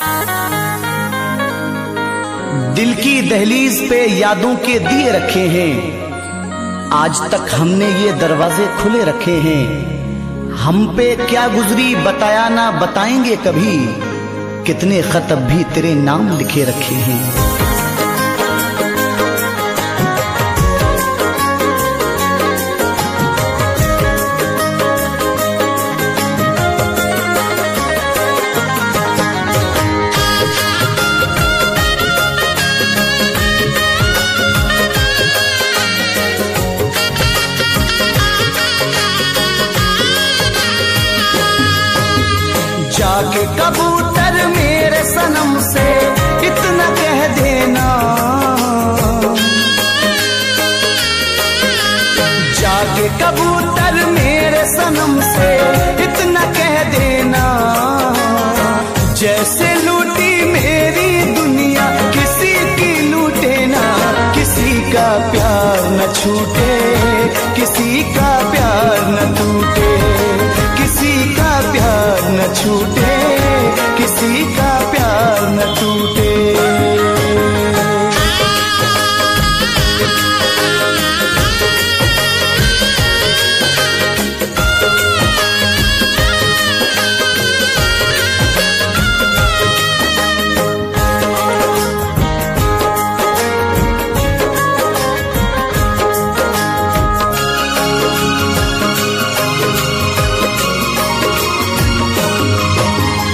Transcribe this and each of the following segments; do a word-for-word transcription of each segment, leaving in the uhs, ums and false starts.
दिल की दहलीज पे यादों के दिए रखे हैं, आज तक हमने ये दरवाजे खुले रखे हैं। हम पे क्या गुजरी बताया ना बताएंगे कभी, कितने खत अब भी तेरे नाम लिखे रखे हैं। जाके कबूतर मेरे सनम से इतना कह देना, जाके कबूतर मेरे सनम से इतना कह देना, जैसे लूटी मेरी दुनिया किसी की लूटे ना। किसी का प्यार न छूटे, किसी का प्यार न टूटे, किसी का प्यार न छूटे, किसी का प्यार न टूटे।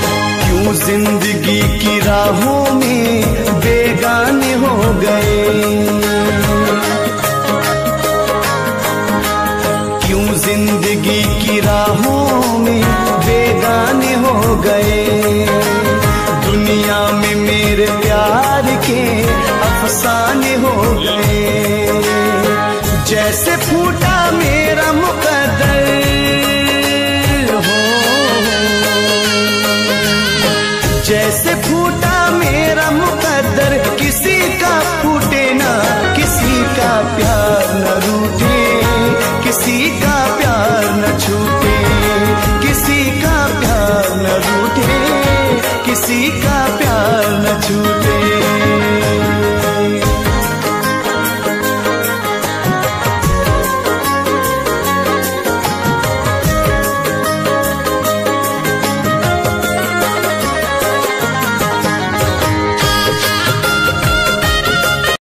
जिंदगी की राहों में बेगाने हो गए,